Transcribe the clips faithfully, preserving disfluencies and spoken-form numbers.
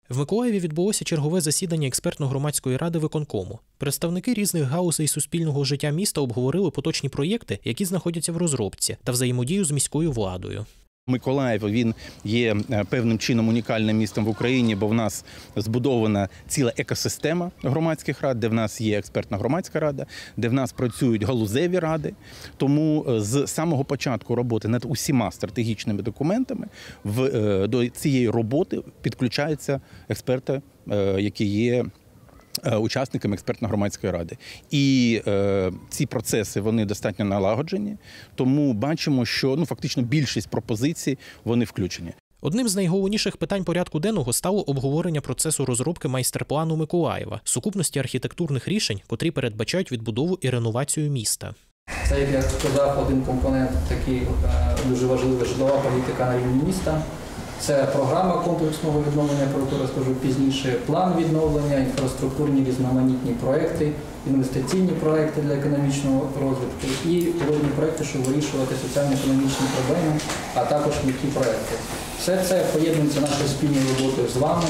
В Миколаєві відбулося чергове засідання експертно-громадської ради виконкому. Представники різних галузей суспільного життя міста обговорили поточні проєкти, які знаходяться в розробці, та взаємодію з міською владою. Миколаїв, він є певним чином унікальним містом в Україні, бо в нас збудована ціла екосистема громадських рад, де в нас є експертна громадська рада, де в нас працюють галузеві ради. Тому з самого початку роботи над усіма стратегічними документами в, до цієї роботи підключаються експерти, які є учасниками експертно-громадської ради. І е, ці процеси, вони достатньо налагоджені, тому бачимо, що ну, фактично більшість пропозицій, вони включені. Одним з найголовніших питань порядку денного стало обговорення процесу розробки майстер-плану Миколаєва, сукупності архітектурних рішень, котрі передбачають відбудову і реновацію міста. Це, як я сказав, один компонент такий дуже важливий – житлова політика на рівні міста. Це програма комплексного відновлення, про яку розкажу пізніше, план відновлення, інфраструктурні різноманітні проекти, інвестиційні проекти для економічного розвитку і пілотні проекти, щоб вирішувати соціально-економічні проблеми, а також м'які проекти. Все це поєднується нашою спільною роботою з вами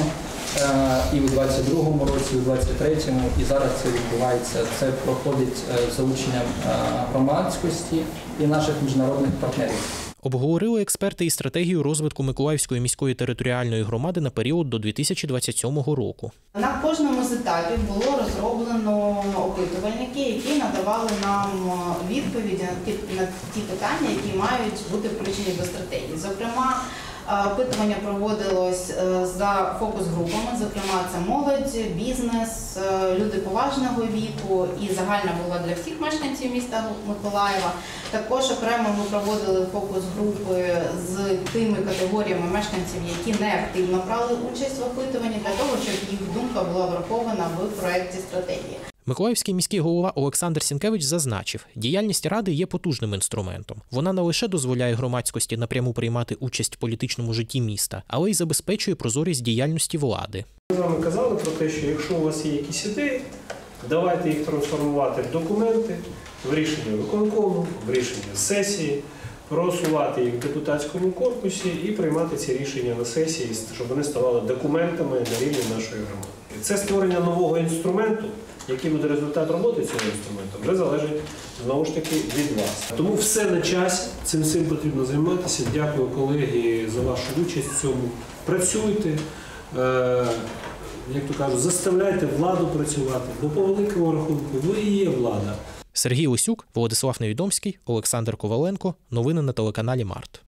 і у двадцять другому році, і у двадцять третьому, і зараз це відбувається. Це проходить з залученням громадськості і наших міжнародних партнерів. Обговорили експерти і стратегію розвитку Миколаївської міської територіальної громади на період до дві тисячі двадцять сьомого року. На кожному з етапів було розроблено опитувальники, які надавали нам відповіді на ті, на ті питання, які мають бути включені до стратегії. Зокрема, опитування проводилось за фокус-групами, зокрема це молодь, бізнес, люди поважного віку і загальна була для всіх мешканців міста Миколаєва. Також окремо ми проводили фокус-групи з тими категоріями мешканців, які не активно брали участь в опитуванні, для того, щоб їх думка була врахована в проєкті стратегії. Миколаївський міський голова Олександр Сінкевич зазначив, діяльність ради є потужним інструментом. Вона не лише дозволяє громадськості напряму приймати участь в політичному житті міста, але й забезпечує прозорість діяльності влади. Ми з вами казали про те, що якщо у вас є якісь ідеї, давайте їх трансформувати в документи, в рішення виконкому, в рішення сесії, просувати їх в депутатському корпусі і приймати ці рішення на сесії, щоб вони ставали документами на рівні нашої громади. Це створення нового інструменту, який буде результат роботи цього інструменту, вже залежить, знову ж таки, від вас. Тому все на часі, цим всім потрібно займатися. Дякую, колеги, за вашу участь в цьому. Працюйте, е, як то кажуть, заставляйте владу працювати, бо по великому рахунку ви і є влада. Сергій Лисюк, Владислав Невідомський, Олександр Коваленко. Новини на телеканалі Март.